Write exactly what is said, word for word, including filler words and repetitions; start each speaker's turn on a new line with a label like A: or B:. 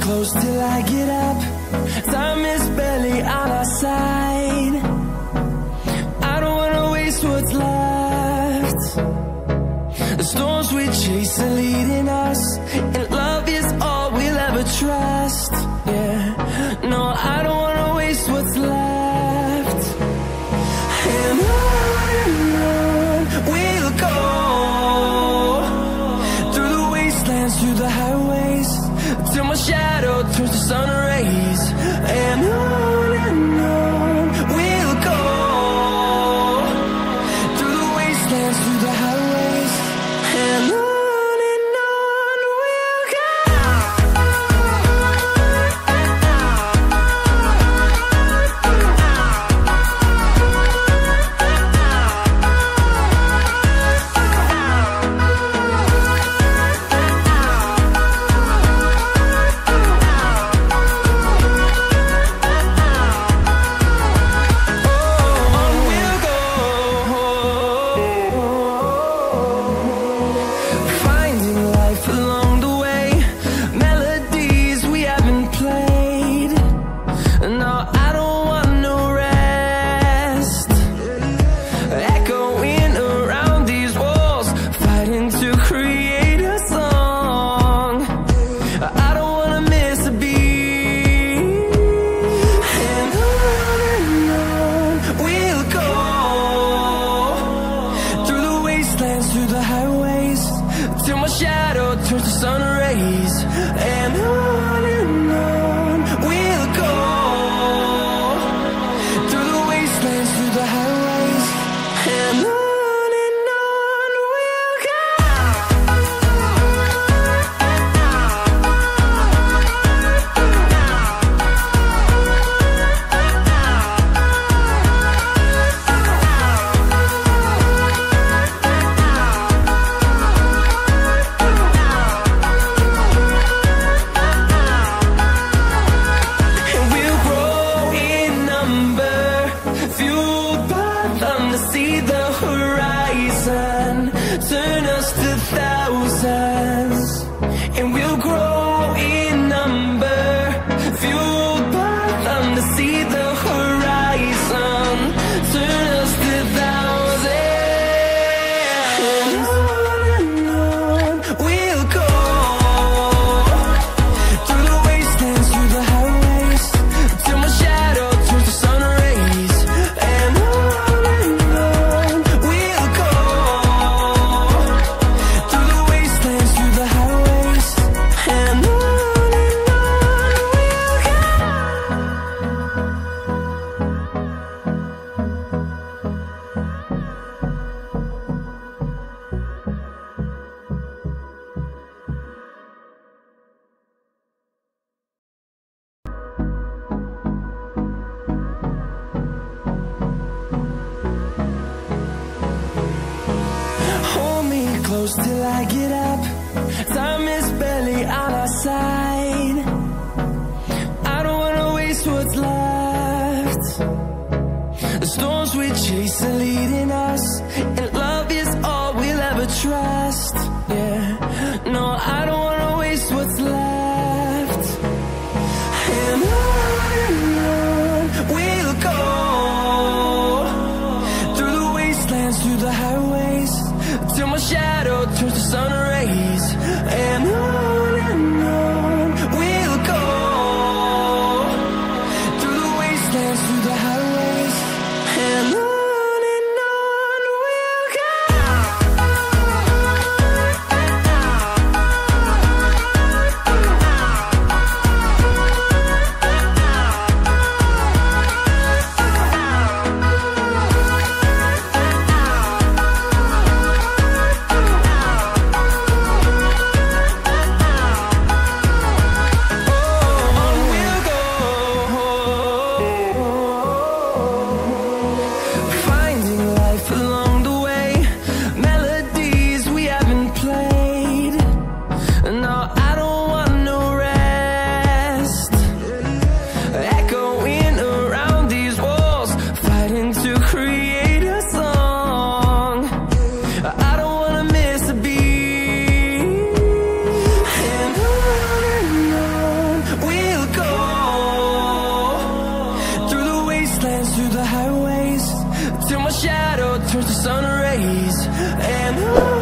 A: close till I get up. Time is barely on our side. I don't wanna waste what's left. The storms we chase are leading us, and love is all we'll ever trust. Yeah, no, I don't wanna waste what's left. And on and on we'll go, through the wastelands, through the highways, till my shadow turns to sun rays. And on and on we'll go, through the wastelands, through the highways, and on. Through the highways, till my shadow turns to sun rays. And on and on we'll go, through the wastelands, through the highways, and on and on we'll go. Turn us to thousands, and we'll grow in number, fueled by them to see the horizon. Turn us to thousands, and on and on we'll go, through the wastelands, through the highways, till my shadow turns to sun rays. And on and on we'll go, through the wastelands, through the highways, and on and on we'll go. Hold me close till I get up. Time is barely on our side. I don't wanna waste what's left. The storms we chase are leading us, and love is all we'll ever trust. Yeah, no, I don't wanna waste what's left. And on and on we'll go, through the wastelands, through the highways, till my shadow turns to sun rays. And on and on we'll go, through the wastelands, through the highways, and on and on we'll go. On we'll go, days. And on